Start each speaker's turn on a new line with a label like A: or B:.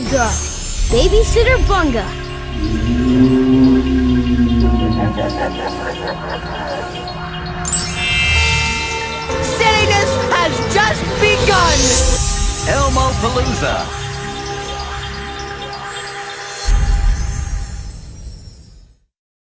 A: go. Babysitter Bunga.
B: Silliness has just begun!
C: Elmo Palooza.